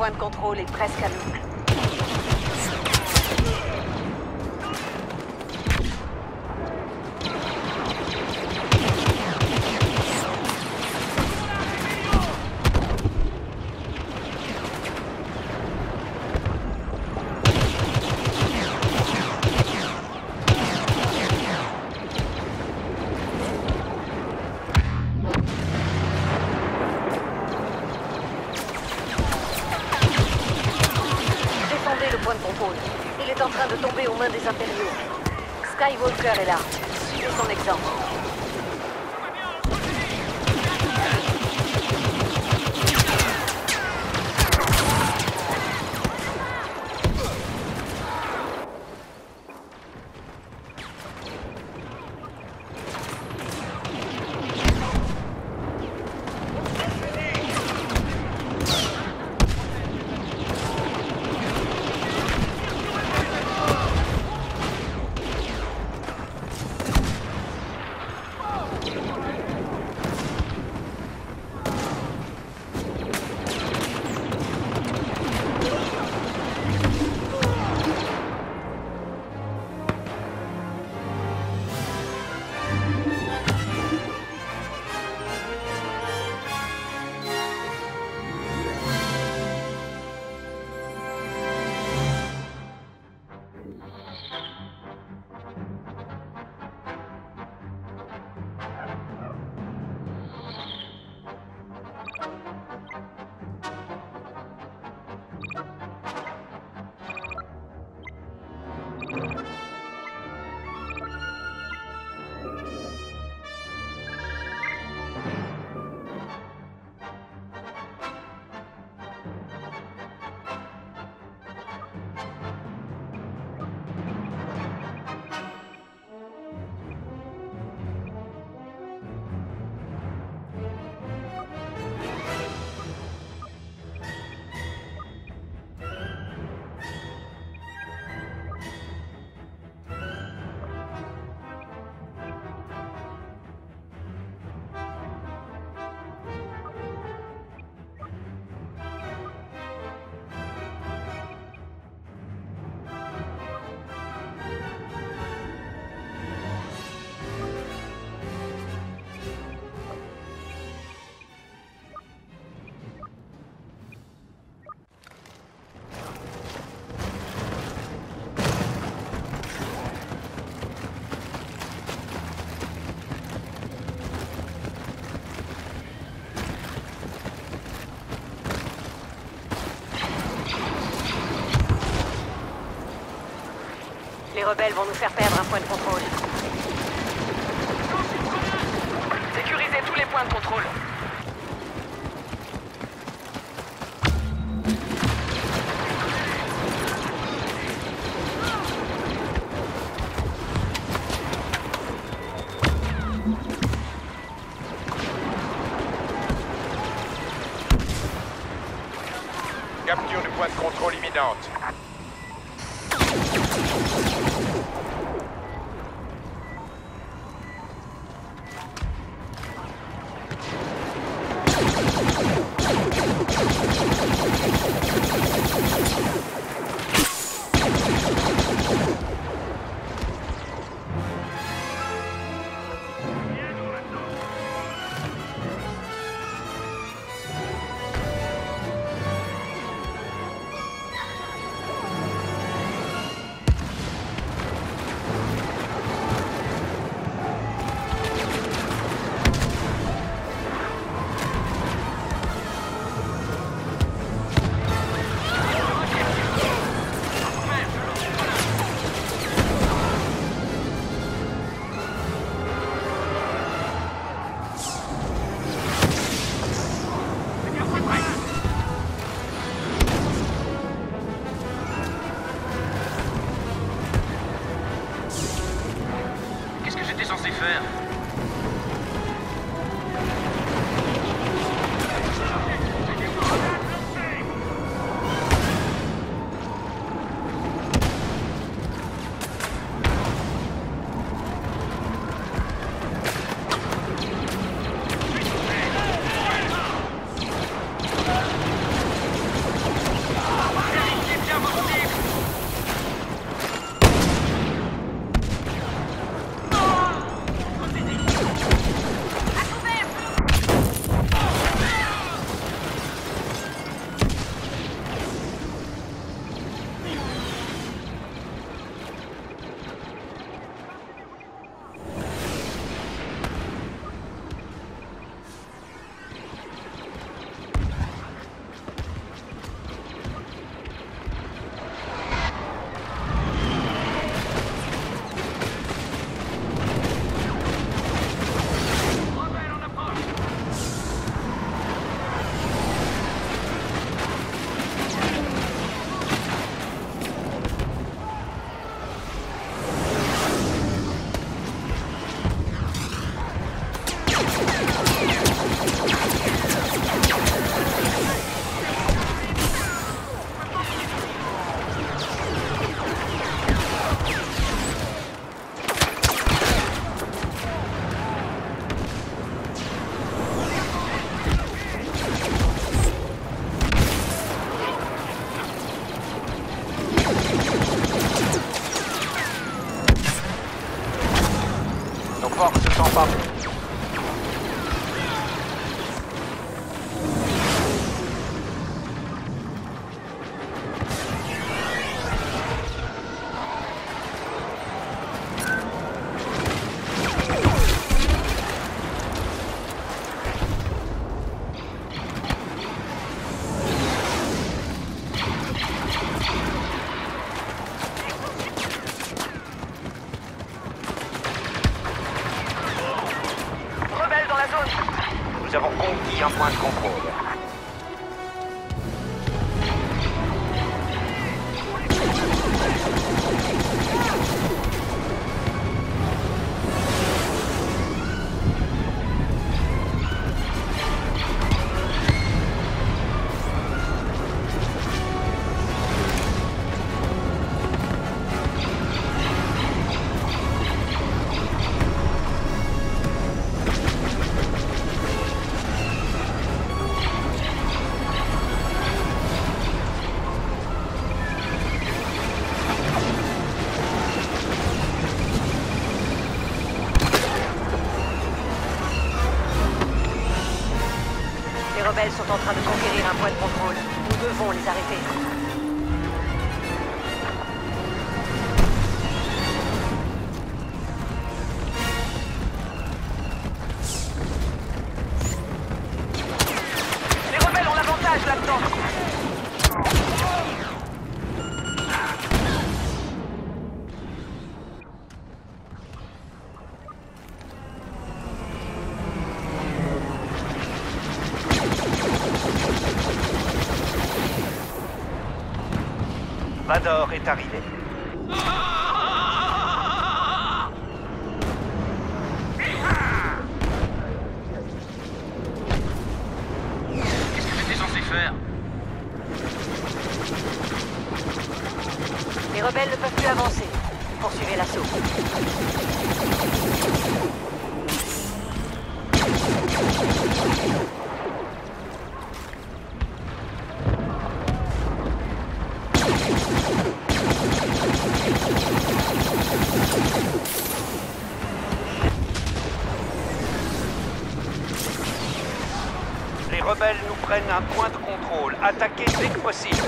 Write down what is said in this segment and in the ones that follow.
point de contrôle est presque à nous. Le point de contrôle. Il est en train de tomber aux mains des impériaux. Skywalker est là. Suivez son exemple. Les rebelles vont nous faire perdre un point de contrôle. Sécurisez tous les points de contrôle. Capture du point de contrôle imminente. pas. Rebelles dans la zone. Nous avons conquis un point de contrôle. Les rebelles sont en train de conquérir un point de contrôle. Nous devons les arrêter. Les rebelles ont l'avantage là-dedans. Vador est arrivé. Qu'est-ce que j'étais censé faire? Les rebelles ne peuvent plus avancer. Poursuivez l'assaut. Les rebelles nous prennent un point de contrôle. Attaquez dès que possible.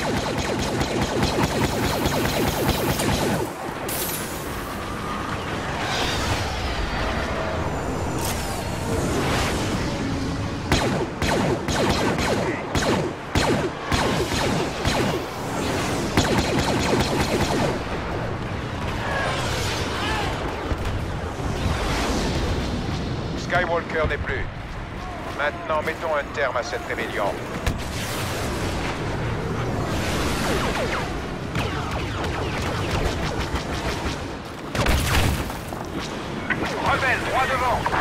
Skywalker n'est plus. Maintenant, mettons un terme à cette rébellion. Rebelles, droit devant!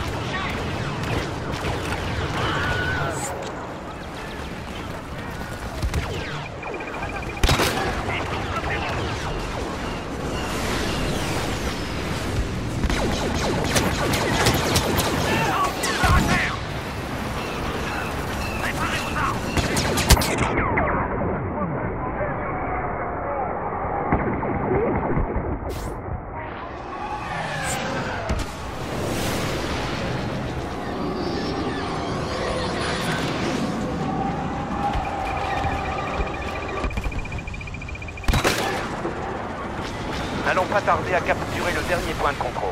N'allons pas tarder à capturer le dernier point de contrôle.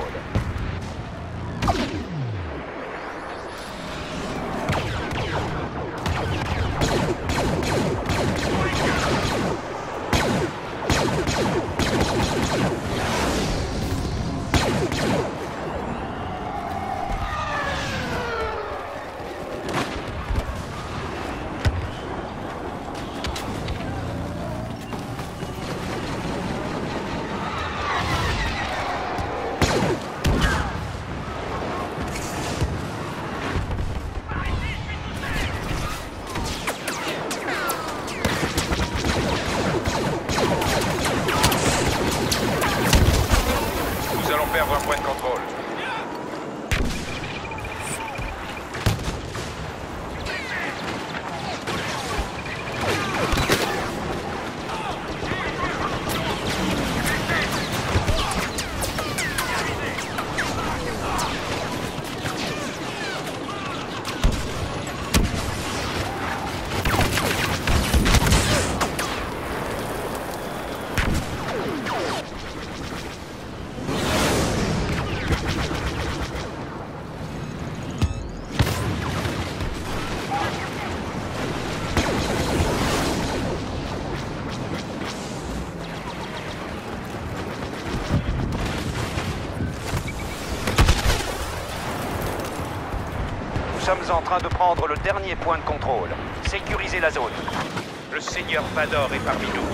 sommes en train de prendre le dernier point de contrôle. Sécurisez la zone. Le Seigneur Vador est parmi nous.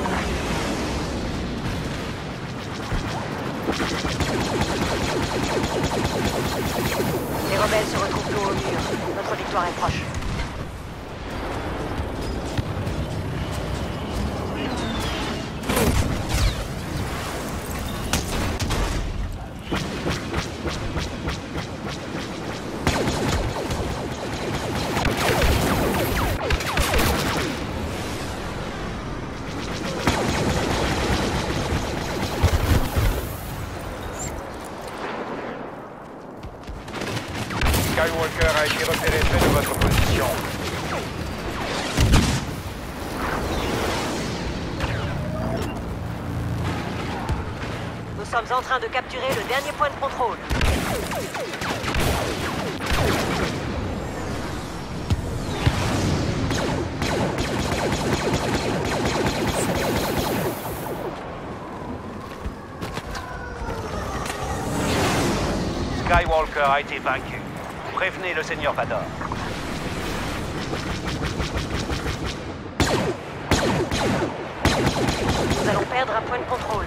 Les rebelles se retrouvent dos au mur. Notre victoire est proche. Skywalker a été repéré près de votre position. Nous sommes en train de capturer le dernier point de contrôle. Skywalker a été vaincu. Prévenez le Seigneur Vador. Nous allons perdre un point de contrôle.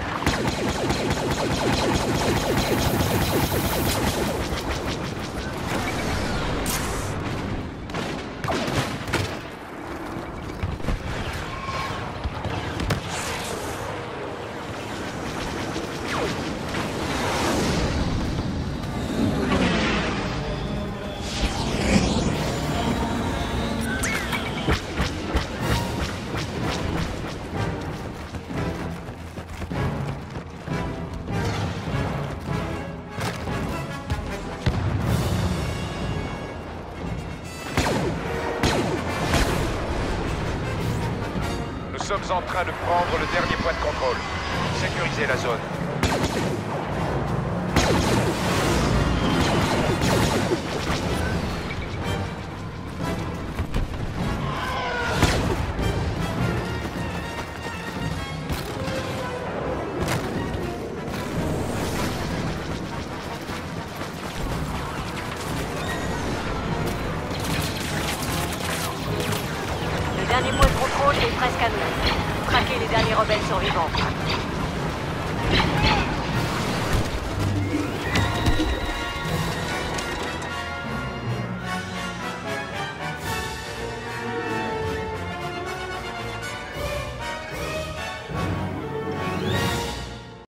Nous sommes en train de prendre le dernier point de contrôle. Sécurisez la zone. Le dernier point de contrôle est presque à nous. Traquez les derniers rebelles survivants.